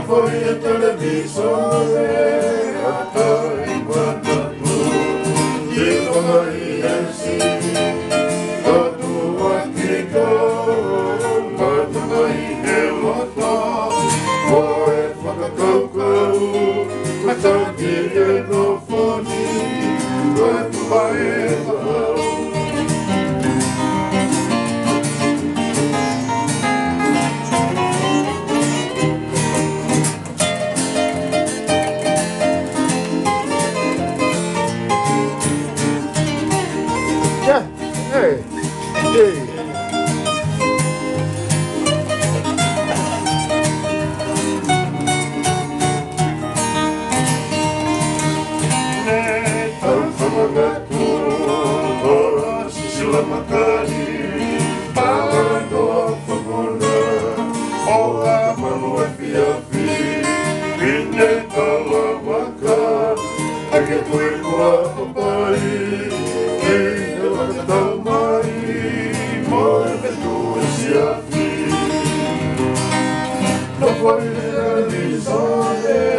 foi a televisore atai manamu I mai ansi Totua kiko Matamai he wata Koe whakakaukau Mataki e no whoni Koe pupai e wahau Hey, hey. Sila makani, palando afagona, ola manu afiafi, ine kalawaka, ake tui kua papai, ine wakatau mai, moe vetu siafi, no foi realizare.